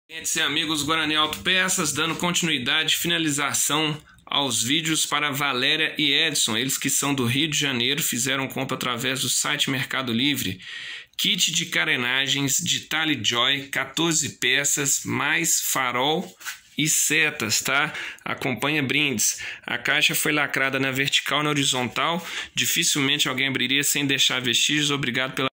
Clientes e amigos, Guarani Autopeças, dando continuidade, finalização aos vídeos para Valéria e Edson, eles que são do Rio de Janeiro, fizeram compra através do site Mercado Livre. Kit de carenagens de Tally Joy, 14 peças, mais farol e setas, tá? Acompanha brindes. A caixa foi lacrada na vertical e na horizontal, dificilmente alguém abriria sem deixar vestígios. Obrigado pela